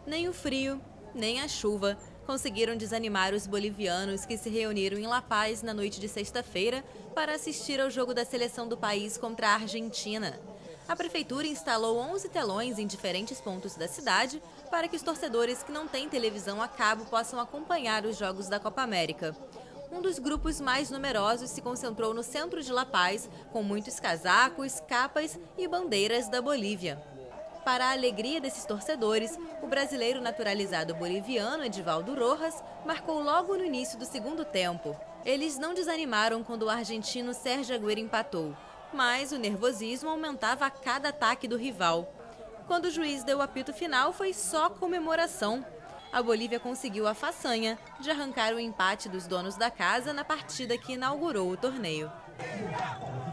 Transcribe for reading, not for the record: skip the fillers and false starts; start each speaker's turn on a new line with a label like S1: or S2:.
S1: Nem o frio, nem a chuva conseguiram desanimar os bolivianos que se reuniram em La Paz na noite de sexta-feira para assistir ao jogo da seleção do país contra a Argentina. A prefeitura instalou 11 telões em diferentes pontos da cidade para que os torcedores que não têm televisão a cabo possam acompanhar os jogos da Copa América. Um dos grupos mais numerosos se concentrou no centro de La Paz, com muitos casacos, capas e bandeiras da Bolívia. Para a alegria desses torcedores, o brasileiro naturalizado boliviano Edivaldo Rojas marcou logo no início do segundo tempo. Eles não desanimaram quando o argentino Sérgio Agüero empatou, mas o nervosismo aumentava a cada ataque do rival. Quando o juiz deu o apito final, foi só comemoração. A Bolívia conseguiu a façanha de arrancar o empate dos donos da casa na partida que inaugurou o torneio.